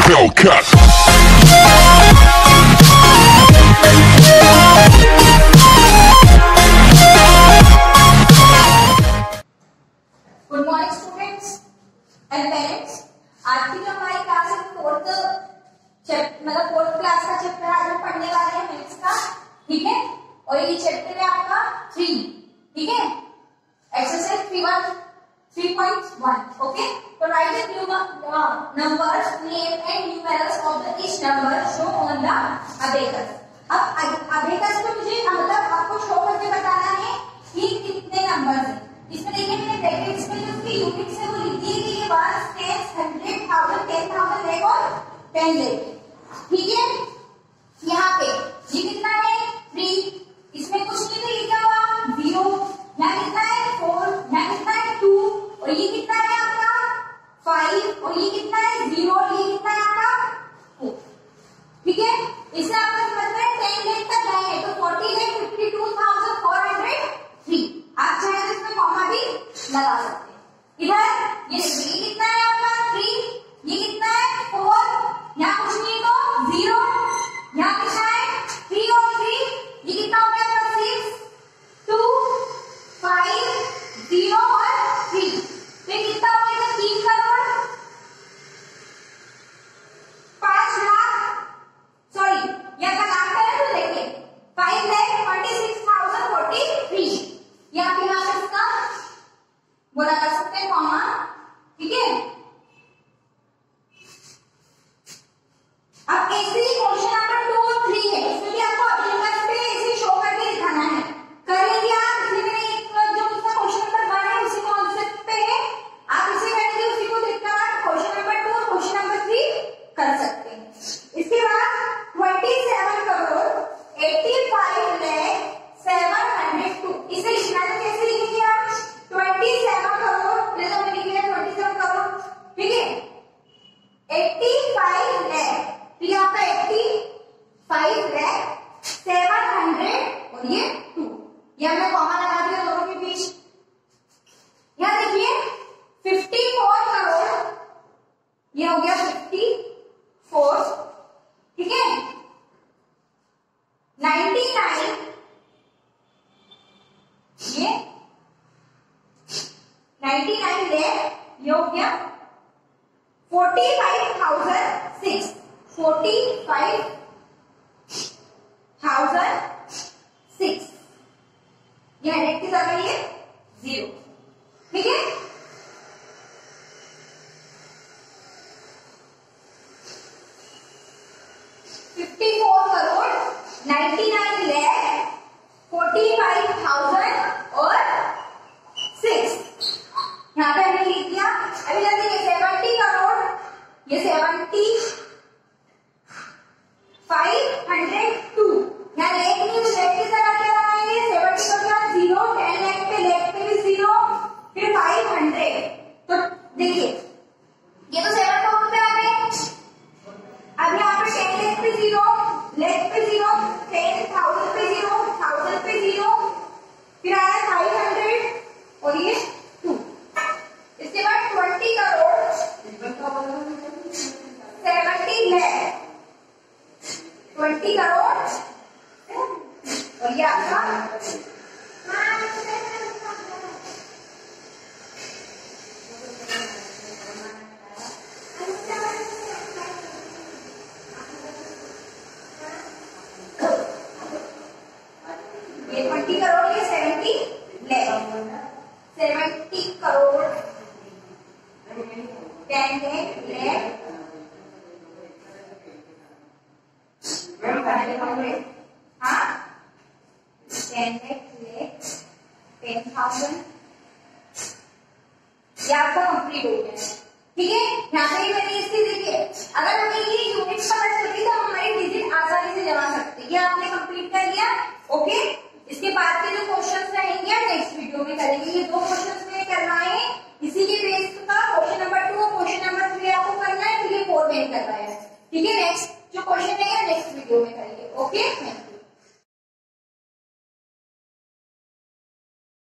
Hellcat. Good morning students and parents. आज की जो हमारी क्लास है फोर्थ क्लास का चैप्टर आज हम पढ़ने वाले हैं मैथ्स का, ठीक है। और ये चैप्टर है आपका 3, ठीक है। Exercise 3.1, okay. तो write the numbers name and numerals of the each number show on the abacus। अब abacus को मुझे मतलब आपको शो करके बताना है कि कितने नंबर्स हैं। इसमें देखिए मैंने ब्रैकेट्स में जो उसकी यूनिट्स है वो लिख दी है कि ये 1, 10, 100, 1000, 10,000 लाख और 10 लाख, ठीक है। यहाँ पे ये कितना है 3, इसमें कुछ नहीं तो ये क्या हुआ 0, यहाँ कितना है 4, यहाँ कितना है 2 और ये कितना है आपका 5 और ये कितना है 0 और ये कितना है आपका 4, ठीक है। इससे आपको समझ में 10 लाख तक गए हैं तो 40,52,403। आप चाहे तो इसमें कॉमा भी लगा सकते हैं। इधर ये कितना है आपका 3, ये कितना है 4, यहाँ कुछ नहीं तो 0, यहाँ कितना है 3 और 3, ये कितना हो गया आपका 6, 2, 5, 0 और 3। तो कितना हो गया 3 करोड़ 5 लाख, सॉरी यहाँ का काम करें तो देखिए 5,46,043। ये आप यहाँ पे इसका बोला कर सकते हैं कॉमा, ठीक है। अब ऐसे ही क्वेश्चन नंबर 2 और 3 है, इसमें भी आपको अबेकस पे ऐसे शो करके दिखाना है। करेंगे आप, इसलिए मैंने एक जो उसका क्वेश्चन नंबर 1 है उसी कॉन्सेप्ट पे है, आप इसे करेंगे उसी को देखकर आप क्वेश्चन नंबर 2 और क्वेश्चन नंबर 3 कर सकते हैं। इसके बाद 27 करोड़ 85,702, इसे लिखना तो कैसे लिखेंगे आप 27 करोड़, जैसे हमने लिख लिया 27 करोड़, ठीक है। 85 लाख, तो यहाँ पे 85 लाख 700 और ये 2, ये हमने कॉमा लगा दिया दोनों के बीच। यहाँ देखिए 54 करोड़, ये हो गया 54, ठीक है। 99 ये 99 लाख, ये हो गया 45,006, 45,006, ये 100 की जगह ये 0, ठीक है। करोड़ 99 लाख 45,000 और 6, यहाँ पे हमने लिख दिया। अभी जल्दी 70 करोड़, ये 75,502, यहाँ लेख नहीं तो लेख की तरह क्या बनाएंगे 70 को क्या 0, 10 लाख पे लेख पे भी 0, फिर 500, तो देखिए ये तो 7 करोड़ पे आ गए। अब यहाँ पे 10 लाख पे 0, लाख पे 0, 10,000 पे 0, 1000 पे 0, फिर आया 500 और ये 2। इसके बाद 20 करोड़ 70 लाख, 20 करोड़ और ये आपका ये 20 करोड़, ये 70 लाख, 70 करोड़ 10 लाख, हाँ 10 लाख 10,000, ये आपका कंप्लीट हो गया, ठीक है। यहाँ पे मैंने इसकी देखिए अगर हमें ये यूनिट्स पता चलती तो हम हमारी डिजिट आसानी से जमा सकते, ये आपने कंप्लीट कर लिया, ओके। इसके बाद के जो क्वेश्चंस रहेंगे नेक्स्ट वीडियो में करेंगे। ये 2 क्वेश्चन